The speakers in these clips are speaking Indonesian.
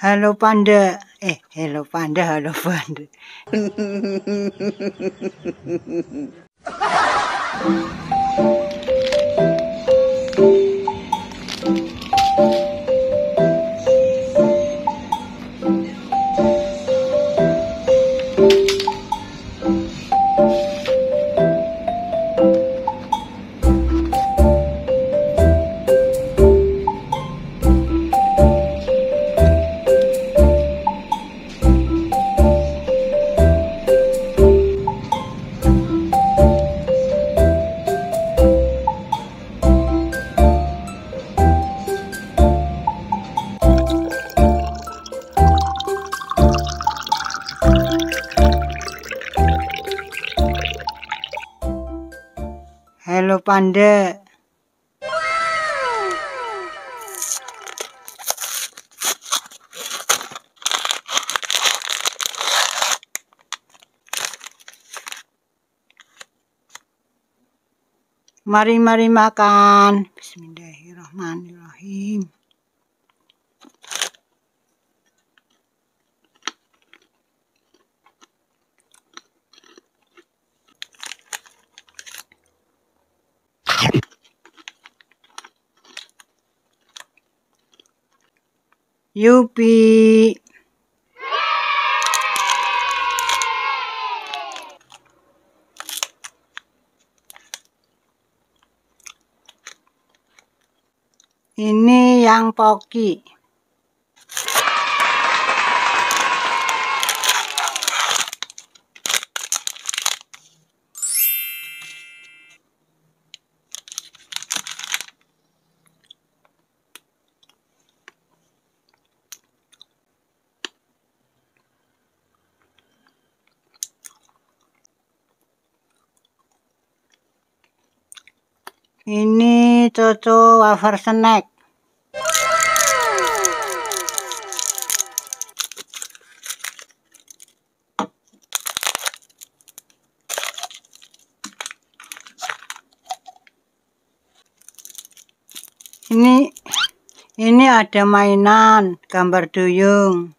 Halo Panda. Halo Panda, halo Panda. Halo Panda. Mari makan. Bismillahirrahmanirrahim. Yupi. Ini yang Poki. Ini Coco wafer snack. Ini ada mainan gambar duyung.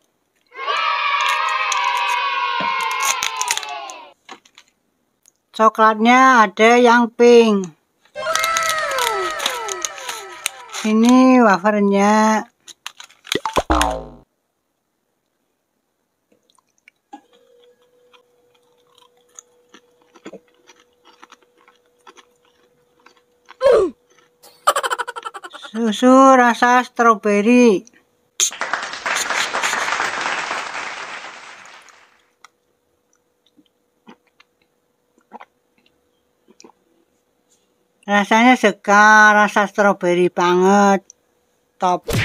Coklatnya ada yang pink. Ini wafernya. Susu rasa stroberi. Rasanya segar, rasa stroberi banget. Top.